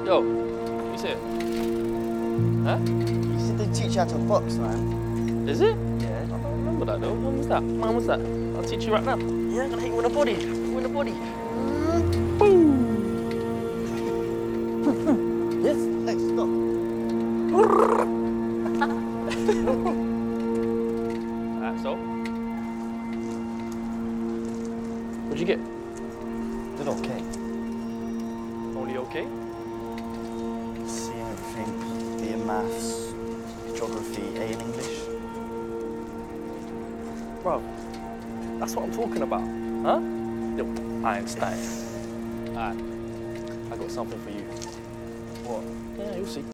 Yo, you see it? Huh? You said they teach you how to box, man. Is it? Yeah. I don't remember that though. When was that? When was that? I'll teach you right now. Yeah, I'm gonna hit you in the body. You in the body. Boom. Yes. Hey, stop. Alright, so? What'd you get? Did okay. Only okay? C in everything. B in maths, geography, A in English. Bro, that's what I'm talking about. Huh? Yo, Einstein. Alright, I got something for you. What? Yeah, you'll see.